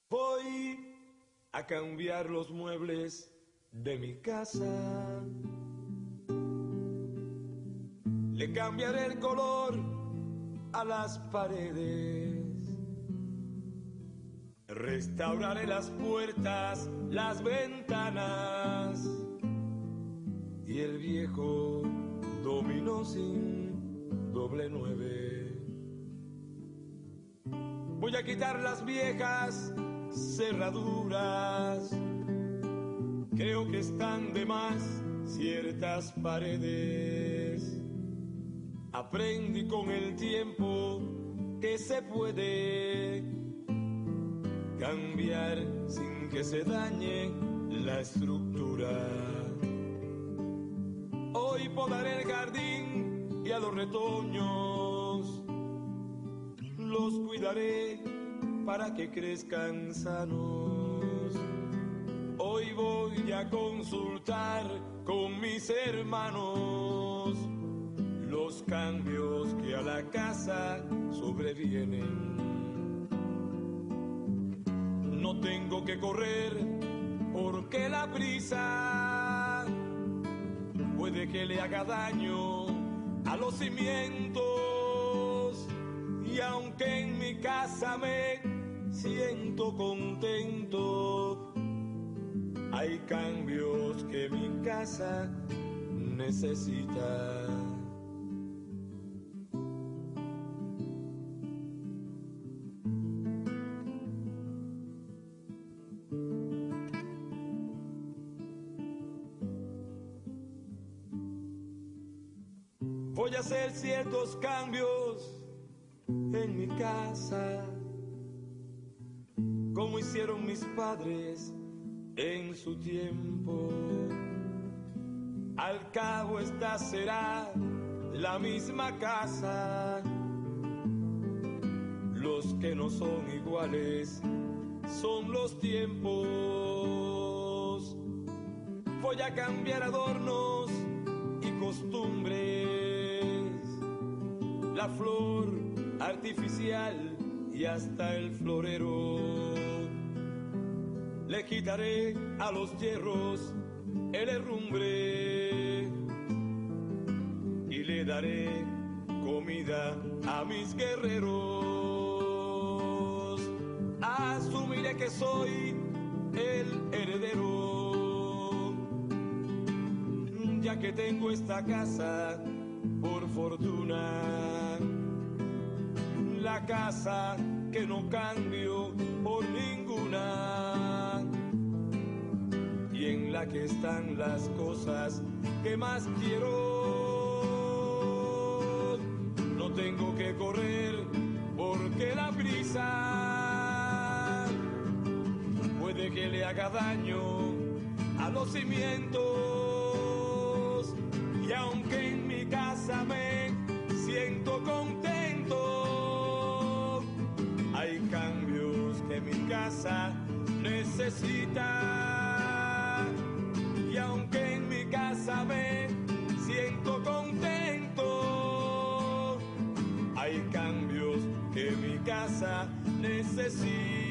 Voy a cambiar los muebles de mi casa. Le cambiaré el color a las paredes. Restauraré las puertas, las ventanas y el viejo dominó sin doble 9. Voy a quitar las viejas cerraduras. Creo que están de más ciertas paredes. Aprendí con el tiempo que se puede cambiar sin que se dañe la estructura. Hoy podaré el jardín y a los retoños los cuidaré para que crezcan sanos. Hoy voy a consultar con mis hermanos los cambios que a la casa sobrevienen. No tengo que correr porque la prisa puede que le haga daño a los cimientos. Y aunque en mi casa me siento contento, hay cambios que mi casa necesita. Voy a hacer ciertos cambios en mi casa, como hicieron mis padres en su tiempo. Al cabo esta será la misma casa. Los que no son iguales son los tiempos. Voy a cambiar adornos y costumbres, la flor artificial y hasta el florero. Le quitaré a los hierros el herrumbre y le daré comida a mis guerreros. Asumiré que soy el heredero, ya que tengo esta casa por fortuna, la casa que no cambio por ninguna, y en la que están las cosas que más quiero. No tengo que correr porque la prisa puede que le haga daño a los cimientos. Y aunque en mi casa me siento contento, hay cambios que mi casa necesita. Y aunque en mi casa me siento contento, hay cambios que mi casa necesita.